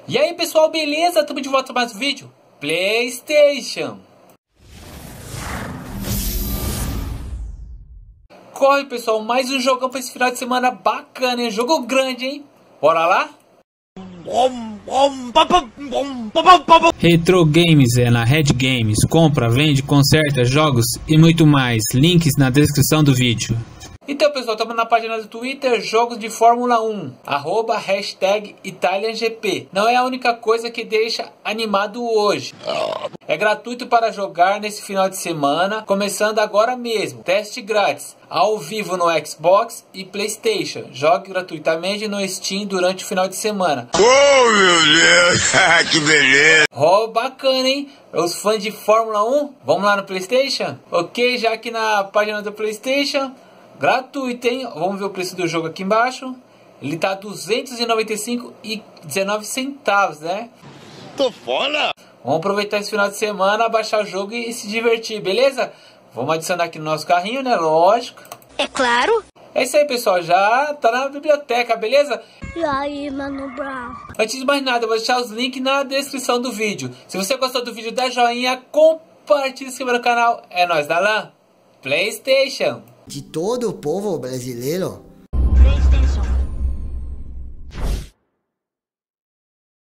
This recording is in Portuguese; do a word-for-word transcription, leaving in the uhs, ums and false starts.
E aí pessoal, beleza? Estamos de volta para mais um vídeo PlayStation. Corre pessoal, mais um jogão para esse final de semana bacana, hein? Jogo grande, hein? Bora lá? Retro Games é na Red Games. Compra, vende, conserta, jogos e muito mais. Links na descrição do vídeo. Então pessoal, estamos na página do Twitter, jogos de Fórmula um, arroba hashtag ItalianGP. Não é a única coisa que deixa animado hoje. É gratuito para jogar nesse final de semana, começando agora mesmo. Teste grátis, ao vivo no Xbox e PlayStation. Jogue gratuitamente no Steam durante o final de semana. Oh meu Deus, que beleza! Oh, bacana, hein? Os fãs de Fórmula um, vamos lá no PlayStation? Ok, já aqui na página do PlayStation. Gratuito, hein? Vamos ver o preço do jogo aqui embaixo. Ele tá duzentos e noventa e cinco reais e dezenove centavos, né? Tô fora! Vamos aproveitar esse final de semana, baixar o jogo e se divertir, beleza? Vamos adicionar aqui no nosso carrinho, né? Lógico. É claro. É isso aí, pessoal. Já tá na biblioteca, beleza? E aí, Mano Brown? Antes de mais nada, eu vou deixar os links na descrição do vídeo. Se você gostou do vídeo, dá joinha, compartilha, se inscreva no canal. É nóis, da Lan PlayStation. De todo o povo brasileiro,